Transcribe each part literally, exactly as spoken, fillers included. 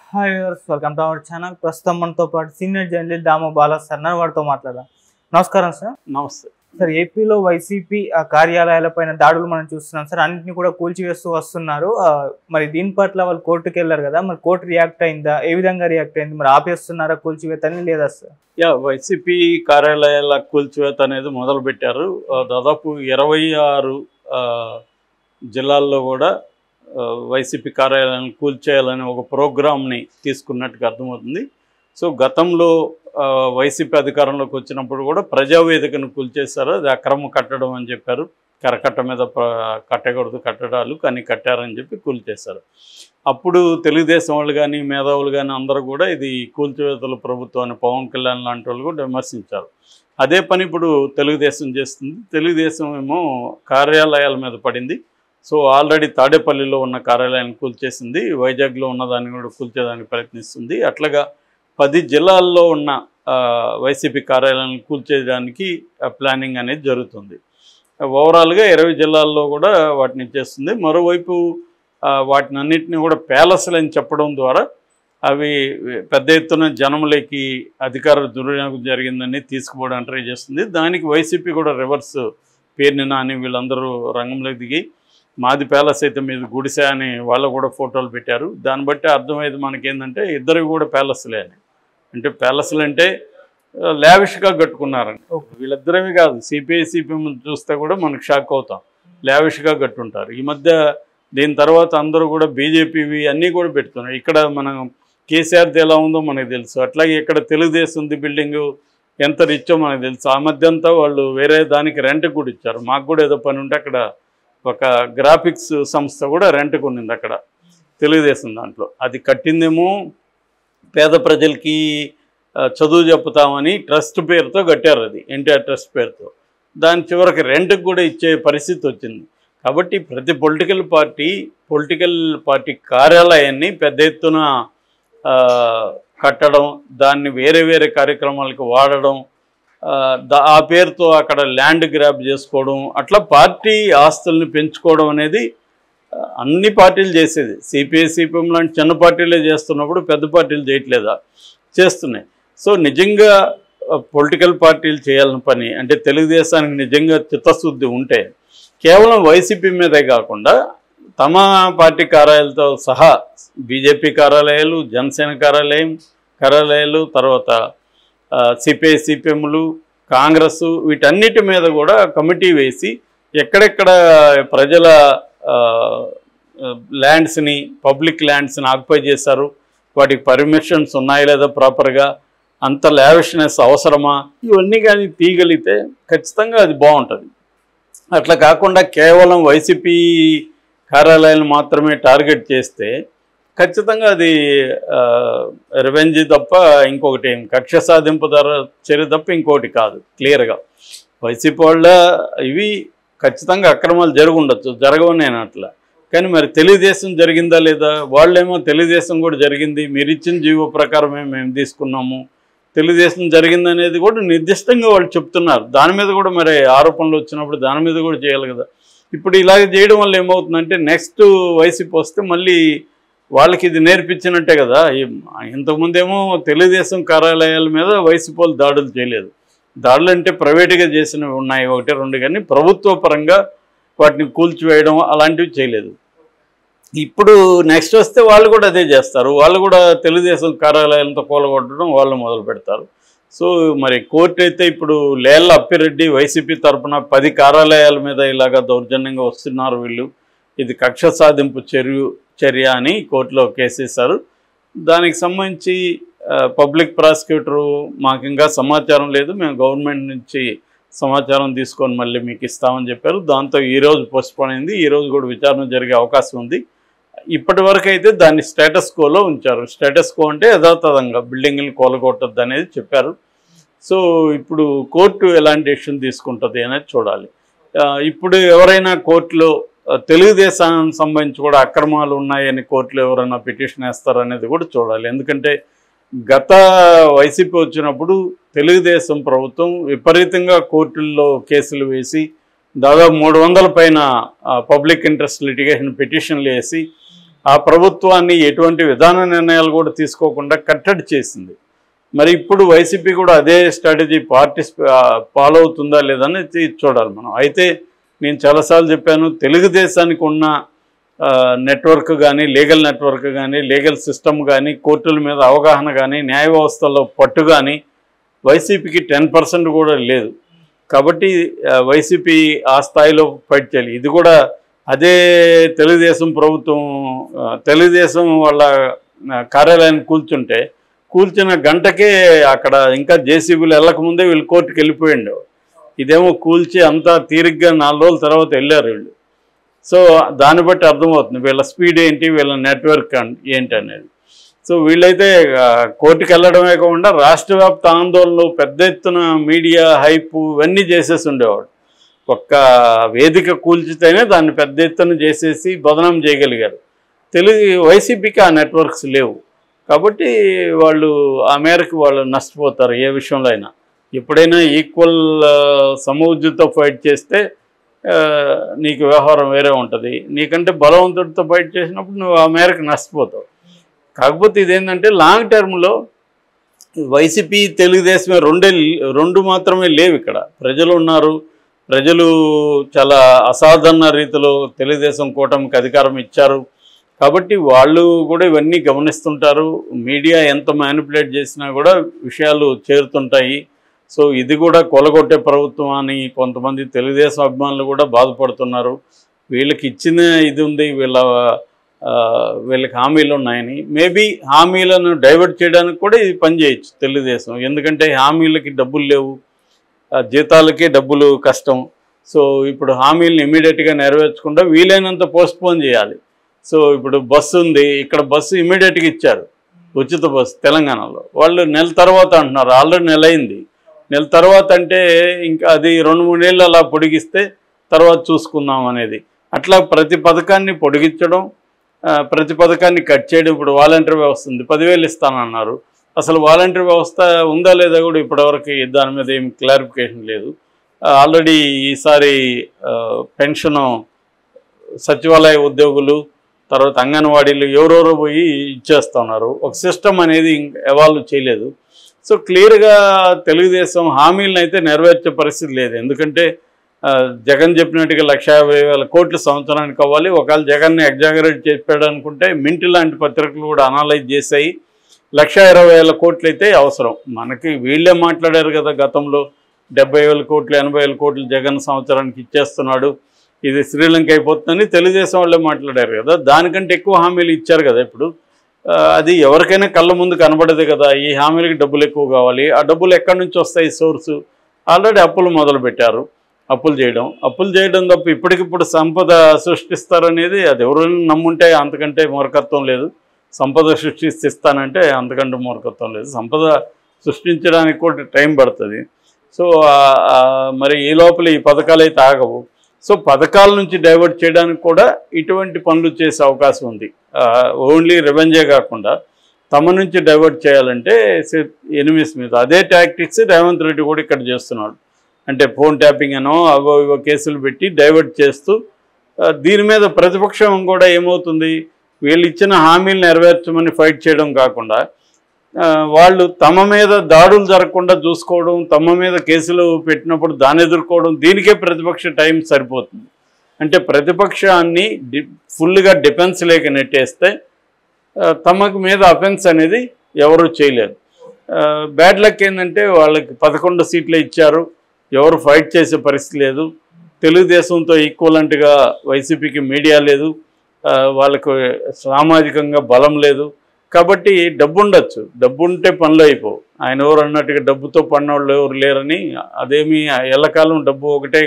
Hi viewers, welcome to our channel. ప్రస్తుతం మనతో పాటు senior journalist Damo Bala sir వారితో మాట్లాడదాం. నమస్కారం సార్. నమస్తే సార్, ఏపీలో వైసీపీ కార్యాలయాలపైన దాడులు మనం చూస్తున్నాం సార్. అన్నింటినీ కూడా కూల్చివేస్తూ వస్తున్నారు. మరి దీని పట్ల వాళ్ళు కోర్టుకు వెళ్ళారు కదా, మరి కోర్టు రియాక్ట్ అయిందా? ఏ విధంగా రియాక్ట్ అయింది? మరి ఆపేస్తున్నారా కూల్చివేతని లేదా సార్? యా వైసీపీ కార్యాలయాల కూల్చివేత అనేది మొదలు పెట్టారు. దాదాపు ఇరవై ఆరు జిల్లాల్లో కూడా వైసీపీ కార్యాలయాలను కూల్చేయాలని ఒక ప్రోగ్రామ్ని తీసుకున్నట్టుగా అర్థమవుతుంది. సో గతంలో వైసీపీ అధికారంలోకి వచ్చినప్పుడు కూడా ప్రజావేదికను కూల్చేశారు. అది అక్రమ కట్టడం అని చెప్పారు. కరకట్ట మీద కట్టకూడదు కట్టడాలు, కానీ కట్టారని చెప్పి కూల్చేశారు. అప్పుడు తెలుగుదేశం వాళ్ళు కానీ మేధావులు కానీ అందరూ కూడా ఇది కూల్చివేతల ప్రభుత్వాన్ని పవన్ కళ్యాణ్ లాంటి వాళ్ళు కూడా విమర్శించారు. అదే పని ఇప్పుడు తెలుగుదేశం చేస్తుంది. తెలుగుదేశం ఏమో కార్యాలయాల మీద పడింది. సో ఆల్రెడీ తాడేపల్లిలో ఉన్న కార్యాలయాన్ని కూల్చేసింది, వైజాగ్లో ఉన్నదాన్ని కూడా కూల్చేదానికి ప్రయత్నిస్తుంది. అట్లాగా పది జిల్లాల్లో ఉన్న వైసీపీ కార్యాలయాలను కూల్చేయడానికి ప్లానింగ్ అనేది జరుగుతుంది. ఓవరాల్గా ఇరవై జిల్లాల్లో కూడా వాటిని చేస్తుంది. మరోవైపు వాటిని అన్నింటినీ కూడా ప్యాలెస్లని చెప్పడం ద్వారా అవి పెద్ద ఎత్తున జనములకి అధికార దుర్వినియోగం జరిగిందని తీసుకుపోవడానికి ట్రై చేస్తుంది. దానికి వైసీపీ కూడా రివర్స్ పేరుని నాని వీళ్ళందరూ రంగంలోకి దిగి మాది ప్యాలెస్ అయితే మీద గుడిసే అని వాళ్ళు కూడా ఫోటోలు పెట్టారు. దాన్ని బట్టి అర్థమయ్యేది మనకేంటంటే ఇద్దరు కూడా ప్యాలెస్లే అని. అంటే ప్యాలెస్లు అంటే లావిష్గా కట్టుకున్నారని. వీళ్ళిద్దరేమీ కాదు, సిపిఐ సిపిఎం చూస్తే కూడా మనకు షాక్ అవుతాం. లావిష్గా కట్టుంటారు. ఈ మధ్య దీని తర్వాత అందరూ కూడా బీజేపీవి అన్నీ కూడా పెడుతున్నారు. ఇక్కడ మనం కేసీఆర్ది ఎలా ఉందో మనకు తెలుసు, అట్లాగే ఇక్కడ తెలుగుదేశంది బిల్డింగు ఎంత రిచ్చో మనకు తెలుసు. ఆ మధ్య అంతా వాళ్ళు వేరే దానికి రెంట్కి కూడా ఇచ్చారు. మాకు కూడా ఏదో పని ఉంటే అక్కడ ఒక గ్రాఫిక్స్ సంస్థ కూడా రెంట్కి ఉన్నింది అక్కడ తెలుగుదేశం దాంట్లో. అది కట్టిందేమో పేద ప్రజలకి చదువు చెప్పుతామని ట్రస్ట్ పేరుతో కట్టారు. అది ఎన్టీఆర్ ట్రస్ట్ పేరుతో. దాని చివరికి రెంట్కి కూడా ఇచ్చే పరిస్థితి వచ్చింది. కాబట్టి ప్రతి పొలిటికల్ పార్టీ పొలిటికల్ పార్టీ కార్యాలయాన్ని పెద్ద ఎత్తున కట్టడం, దాన్ని వేరే వేరే కార్యక్రమాలకు వాడడం, ఆ పేరుతో అక్కడ ల్యాండ్ గ్రాబ్ చేసుకోవడం, అట్లా పార్టీ ఆస్తుల్ని పెంచుకోవడం అనేది అన్ని పార్టీలు చేసేది. సిపిఐ సిపిఎం లాంటి చిన్న పార్టీలే చేస్తున్నప్పుడు పెద్ద పార్టీలు చేయట్లేదా? చేస్తున్నాయి. సో నిజంగా పొలిటికల్ పార్టీలు చేయాలని పని అంటే తెలుగుదేశానికి నిజంగా చిత్తశుద్ధి ఉంటే కేవలం వైసీపీ మీదే కాకుండా తమ పార్టీ కార్యాలయాలతో సహా బీజేపీ కార్యాలయాలు, జనసేన కార్యాలయం కార్యాలయాలు, తర్వాత సిపిఐ సిపిఎంలు, కాంగ్రెస్, వీటన్నిటి మీద కూడా కమిటీ వేసి ఎక్కడెక్కడ ప్రజల ల్యాండ్స్ని పబ్లిక్ ల్యాండ్స్ని ఆక్యుపై చేశారు, వాటికి పర్మిషన్స్ ఉన్నాయి లేదా ప్రాపర్గా, అంత లావిష్నెస్ అవసరమా, ఇవన్నీ కానీ తీయగలిగితే ఖచ్చితంగా అది బాగుంటుంది. అట్లా కాకుండా కేవలం వైసీపీ కార్యాలయాలు మాత్రమే టార్గెట్ చేస్తే ఖచ్చితంగా అది రివెంజ్ తప్ప ఇంకొకటి ఏం కక్ష సాధింపు ధర చర్య తప్ప ఇంకొకటి కాదు. క్లియర్గా వైసీపీ వాళ్ళ ఇవి ఖచ్చితంగా అక్రమాలు జరిగి ఉండొచ్చు, జరగవు నేను అట్లా. కానీ మరి తెలుగుదేశం జరిగిందా లేదా? వాళ్ళేమో తెలుగుదేశం కూడా జరిగింది, మీరు ఇచ్చిన జీవో ప్రకారమే మేము తీసుకున్నాము, తెలుగుదేశం జరిగిందనేది కూడా నిర్దిష్టంగా వాళ్ళు చెప్తున్నారు. దాని మీద కూడా మరి ఆరోపణలు వచ్చినప్పుడు దాని మీద కూడా చేయాలి కదా. ఇప్పుడు ఇలాగ చేయడం వల్ల ఏమవుతుందంటే నెక్స్ట్ వైసీపీ వస్తే మళ్ళీ వాళ్ళకి ఇది నేర్పించినట్టే కదా. ఇంతకుముందేమో తెలుగుదేశం కార్యాలయాల మీద వైసీపీ వాళ్ళు దాడులు చేయలేదు. దాడులు అంటే ప్రైవేటుగా చేసినవి ఉన్నాయి ఒకటి రెండు, కానీ ప్రభుత్వ పరంగా వాటిని కూల్చివేయడం అలాంటివి చేయలేదు. ఇప్పుడు నెక్స్ట్ వస్తే వాళ్ళు కూడా అదే చేస్తారు. వాళ్ళు కూడా తెలుగుదేశం కార్యాలయాలతో కూలగొట్టడం వాళ్ళు మొదలు పెడతారు. సో మరి కోర్టు అయితే ఇప్పుడు లేళ్ల అప్పిరెడ్డి వైసీపీ తరఫున పది కార్యాలయాల మీద ఇలాగ దౌర్జన్యంగా వస్తున్నారు వీళ్ళు, ఇది కక్ష సాధింపు చర్య చర్య అని కోర్టులో కేసేశారు. దానికి సంబంధించి పబ్లిక్ ప్రాసిక్యూటరు మాకు ఇంకా సమాచారం లేదు, మేము గవర్నమెంట్ నుంచి సమాచారం తీసుకొని మళ్ళీ మీకు ఇస్తామని చెప్పారు. దాంతో ఈరోజు పోస్ట్పోన్ అయింది. ఈరోజు కూడా విచారణ జరిగే అవకాశం ఉంది. ఇప్పటి వరకు అయితే దాన్ని స్టేటస్ కోలో ఉంచారు. స్టేటస్ కో అంటే యథాతథంగా బిల్డింగ్ని కూలగొట్టద్దు అనేది చెప్పారు. సో ఇప్పుడు కోర్టు ఎలాంటి డెసిషన్ తీసుకుంటుంది అనేది చూడాలి. ఇప్పుడు ఎవరైనా కోర్టులో తెలుగుదేశానికి సంబంధించి కూడా అక్రమాలు ఉన్నాయని కోర్టులో ఎవరైనా పిటిషన్ వేస్తారనేది కూడా చూడాలి. ఎందుకంటే గత వైసీపీ వచ్చినప్పుడు తెలుగుదేశం ప్రభుత్వం విపరీతంగా కోర్టుల్లో కేసులు వేసి దాదాపు మూడు వందల పైన పబ్లిక్ ఇంట్రెస్ట్ లిటిగేషన్ పిటిషన్లు వేసి ఆ ప్రభుత్వాన్ని ఎటువంటి విధాన నిర్ణయాలు కూడా తీసుకోకుండా కట్టడి చేసింది. మరి ఇప్పుడు వైసీపీ కూడా అదే స్ట్రాటజీ పార్టీ ఫాలో అవుతుందా లేదని చూడాలి మనం. అయితే నేను చాలాసార్లు చెప్పాను, తెలుగుదేశానికి ఉన్న నెట్వర్క్ కానీ, లీగల్ నెట్వర్క్ కానీ, లీగల్ సిస్టమ్ కానీ, కోర్టుల మీద అవగాహన కానీ, న్యాయ వ్యవస్థలో పట్టు కానీ వైసీపీకి టెన్ పర్సెంట్ కూడా లేదు. కాబట్టి వైసీపీ ఆ స్థాయిలో ఫైట్ చేయాలి. ఇది కూడా అదే తెలుగుదేశం ప్రభుత్వం తెలుగుదేశం వాళ్ళ కార్యాలయాన్ని కూల్చుంటే కూల్చిన గంటకే అక్కడ ఇంకా జేసీబీలు వెళ్ళకముందే వీళ్ళు కోర్టుకు వెళ్ళిపోయిండు. ఇదేమో కూల్చి అంతా తీరిగ్గా నాలుగు రోజుల తర్వాత వెళ్ళారు వీళ్ళు. సో దాన్ని బట్టి అర్థమవుతుంది వీళ్ళ స్పీడ్ ఏంటి, వీళ్ళ నెట్వర్క్ ఏంటి అనేది. సో వీళ్ళైతే కోర్టుకు వెళ్ళడమే కాకుండా రాష్ట్ర వ్యాప్త ఆందోళనలు, పెద్ద ఎత్తున మీడియా హైప్ ఇవన్నీ చేసేసి ఉండేవాడు. ఒక్క వేదిక కూల్చితేనే దాన్ని పెద్ద ఎత్తున చేసేసి బదనాం చేయగలిగారు. తెలుగు వైసీపీకి ఆ నెట్వర్క్స్ లేవు కాబట్టి వాళ్ళు ఆ మేరకు వాళ్ళు నష్టపోతారు. ఏ విషయంలో అయినా ఎప్పుడైనా ఈక్వల్ సమౌజ్యతో ఫైట్ చేస్తే నీకు వ్యవహారం వేరే ఉంటుంది. నీకంటే బలవంతుడితో ఫైట్ చేసినప్పుడు నువ్వు ఆ మేరకు నష్టపోతావు. కాకపోతే ఇదేంటంటే లాంగ్ టర్మ్లో వైసీపీ తెలుగుదేశమే రెండే రెండు మాత్రమే లేవు. ఇక్కడ ప్రజలు ఉన్నారు. ప్రజలు చాలా అసాధారణ రీతిలో తెలుగుదేశం కూటమికి అధికారం ఇచ్చారు కాబట్టి వాళ్ళు కూడా ఇవన్నీ గమనిస్తుంటారు. మీడియా ఎంత మ్యానిపులేట్ చేసినా కూడా విషయాలు చేరుతుంటాయి. సో ఇది కూడా కొలగొట్టే ప్రభుత్వం అని కొంతమంది తెలుగుదేశం అభిమానులు కూడా బాధపడుతున్నారు. వీళ్ళకి ఇచ్చిన ఇది ఉంది, వీళ్ళ వీళ్ళకి హామీలు ఉన్నాయని. మేబీ హామీలను డైవర్ట్ చేయడానికి కూడా ఇది పనిచేయచ్చు తెలుగుదేశం. ఎందుకంటే హామీలకి డబ్బులు లేవు, జీతాలకి డబ్బులు కష్టం. సో ఇప్పుడు హామీలను ఇమీడియట్గా నెరవేర్చకుండా వీలైనంత పోస్ట్పోన్ చేయాలి. సో ఇప్పుడు బస్సు ఉంది, ఇక్కడ బస్సు ఇమీడియట్గా ఇచ్చారు, ఉచిత బస్సు తెలంగాణలో. వాళ్ళు నెల తర్వాత అంటున్నారు, ఆల్రెడీ నెల అయింది. నెల తర్వాత అంటే ఇంకా అది రెండు మూడేళ్ళు అలా పొడిగిస్తే తర్వాత చూసుకుందాం అనేది. అట్లా ప్రతి పథకాన్ని పొడిగించడం, ప్రతి పథకాన్ని కట్ చేయడం. ఇప్పుడు వాలంటీర్ వ్యవస్థ ఉంది, పదివేలు ఇస్తానన్నారు. అసలు వాలంటీర్ వ్యవస్థ ఉందా లేదా కూడా ఇప్పటివరకు దాని మీద ఏం క్లారిఫికేషన్ లేదు. ఆల్రెడీ ఈసారి పెన్షను సచివాలయ ఉద్యోగులు, తర్వాత అంగన్వాడీలు ఎవరెవరో పోయి ఇచ్చేస్తున్నారు. ఒక సిస్టమ్ అనేది ఎవాల్వ్ చేయలేదు. సో క్లియర్గా తెలుగుదేశం హామీలను అయితే నెరవేర్చే పరిస్థితి లేదు. ఎందుకంటే జగన్ చెప్పినట్టుగా లక్ష యాభై వేల కోట్ల సంవత్సరానికి అవ్వాలి. ఒకవేళ జగన్ని ఎగ్జాగరేట్ చెప్పాడు అనుకుంటే మింట్ లాంటి పత్రికలు కూడా అనలైజ్ చేశాయి. లక్ష ఇరవై వేల కోట్లు అయితే అవసరం. మనకి వీళ్ళే మాట్లాడారు కదా గతంలో, డెబ్బై వేల కోట్లు ఎనభై వేల కోట్లు జగన్ సంవత్సరానికి ఇచ్చేస్తున్నాడు, ఇది శ్రీలంక అయిపోతుందని తెలుగుదేశం వాళ్ళే మాట్లాడారు కదా. దానికంటే ఎక్కువ హామీలు ఇచ్చారు కదా. ఇప్పుడు అది ఎవరికైనా కళ్ళ ముందు కనబడదు కదా, ఈ హామీలకి డబ్బులు ఎక్కువ కావాలి. ఆ డబ్బులు ఎక్కడి నుంచి వస్తాయి సోర్సు? ఆల్రెడీ అప్పులు మొదలు పెట్టారు, అప్పులు చేయడం అప్పులు చేయడం తప్ప ఇప్పటికిప్పుడు సంపద సృష్టిస్తారనేది అది ఎవరైనా నమ్ముంటే అంతకంటే మూర్ఖత్వం లేదు. సంపద సృష్టిస్తానంటే అంతకంటే మూర్ఖత్వం లేదు. సంపద సృష్టించడానికి కూడా టైం పడుతుంది. సో మరి ఈ లోపల ఈ పథకాలు అయితే ఆగవు. సో పథకాల నుంచి డైవర్ట్ చేయడానికి కూడా ఇటువంటి పనులు చేసే అవకాశం ఉంది. ఓన్లీ రెవెన్యూ కాకుండా తమ నుంచి డైవర్ట్ చేయాలంటే ఎనిమిస్ మీద అదే టాక్టిక్స్ రేవంత్ రెడ్డి కూడా ఇక్కడ చేస్తున్నాడు. అంటే ఫోన్ ట్యాపింగ్ అనో అవో ఇవో కేసులు పెట్టి డైవర్ట్ చేస్తూ, దీని మీద ప్రతిపక్షం కూడా ఏమవుతుంది, వీళ్ళు ఇచ్చిన హామీలు నెరవేర్చమని ఫైట్ చేయడం కాకుండా వాళ్ళు తమ మీద దాడులు జరగకుండా చూసుకోవడం, తమ మీద కేసులు పెట్టినప్పుడు దాన్ని ఎదుర్కోవడం, దీనికే ప్రతిపక్ష టైం సరిపోతుంది. అంటే ప్రతిపక్షాన్ని డి ఫుల్గా డిఫెన్స్ లేక నెట్టేస్తే తమకు మీద అఫెన్స్ అనేది ఎవరు చేయలేరు. బ్యాడ్ లక్ ఏంటంటే వాళ్ళకి పదకొండు సీట్లే ఇచ్చారు, ఎవరు ఫైట్ చేసే పరిస్థితి లేదు. తెలుగుదేశంతో ఈక్వలెంట్గా వైసీపీకి మీడియా లేదు, వాళ్ళకు సామాజికంగా బలం లేదు. కాబట్టి డబ్బు ఉండొచ్చు, డబ్బు ఉంటే పనులు అయిపోవు. ఆయన ఎవరు అన్నట్టుగా డబ్బుతో పన్నోళ్ళు ఎవరు లేరని, అదేమి ఎల్లకాలం డబ్బు ఒకటే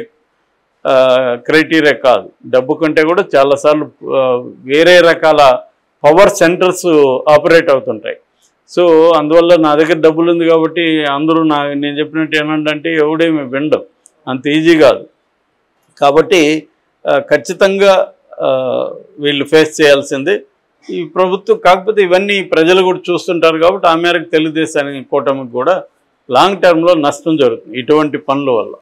క్రైటీరియా కాదు. డబ్బు కంటే కూడా చాలాసార్లు వేరే రకాల పవర్ సెంటర్స్ ఆపరేట్ అవుతుంటాయి. సో అందువల్ల నా దగ్గర డబ్బులు ఉంది కాబట్టి అందరూ నా నేను చెప్పినట్టు ఏమంటే ఎవడేమి వినడం అంత ఈజీ కాదు. కాబట్టి ఖచ్చితంగా వీళ్ళు ఫేస్ చేయాల్సిందే ఈ ప్రభుత్వం. కాకపోతే ఇవన్నీ ప్రజలు కూడా చూస్తుంటారు కాబట్టి ఆ మేరకు తెలుగుదేశానికి కూటమికి కూడా లాంగ్ టర్మ్లో నష్టం జరుగుతుంది ఇటువంటి పనుల వల్ల.